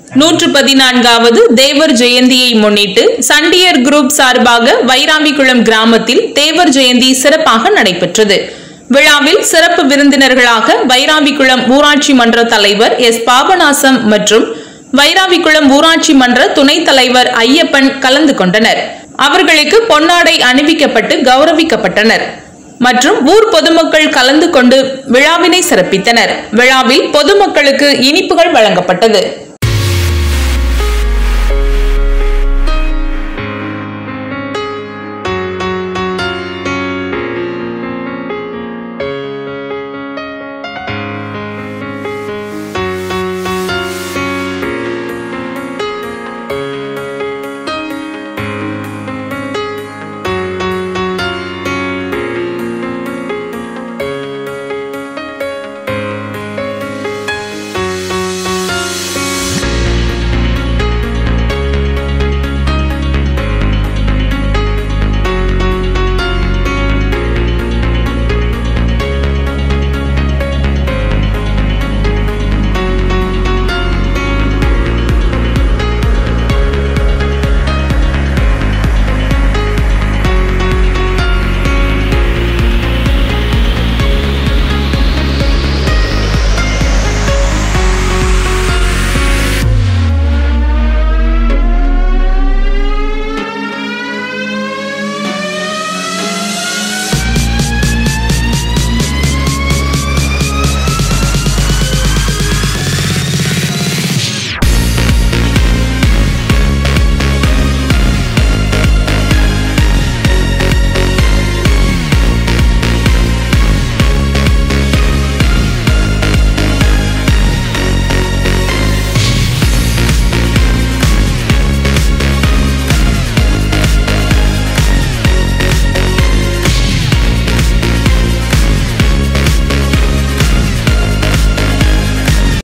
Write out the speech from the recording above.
114வது தேவர் ஜெயந்தியை முன்னிட்டு சண்டியர் குரூப் சார்பாக வைராவிக்குளம் கிராமத்தில் தேவர் ஜெயந்தி சிறப்பாக நடைபெற்றது. விழாவில் சிறப்பு விருந்தினர்களாக வைராவிக்குளம் ஊராட்சி மன்ற தலைவர் எஸ். பாபநாசம் மற்றும் வைராவிக்குளம் ஊராட்சி மன்ற துணைத் தலைவர் ஐயப்பன் கலந்து கொண்டனர். அவர்களுக்கு பொன்னாடை அணிவிக்கப்பட்டு கௌரவிக்கப்பட்டனர் மற்றும் ஊர் பொதுமக்கள் கலந்து கொண்டு விழாவினை சிறப்பித்தனர். விழாவில் பொதுமக்களுக்கு இனிப்புகள் வழங்கப்பட்டது.